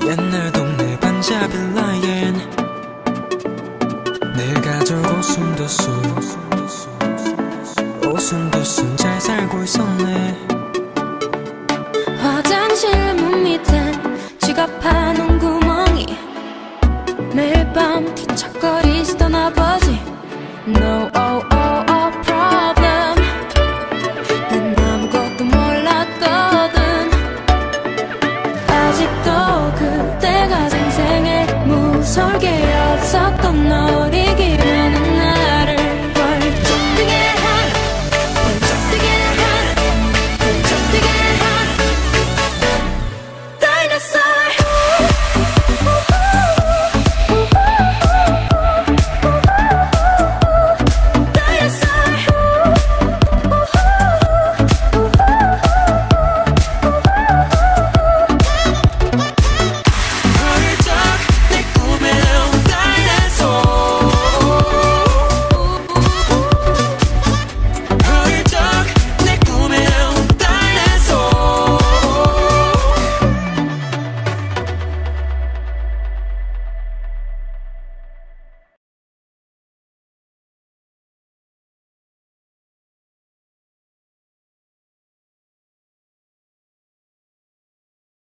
옛날 동네 반자빌라엔 내 가족 오순도순 오순도순 잘 살고 있었네. 화장실 문 밑엔 지갑하는 구멍이 매일 밤 뒤척거리시던 아버지. No problem. 난 아무것도 몰랐거든. 아직도 그때가 생생해. 무서울 게 없었던 어리기를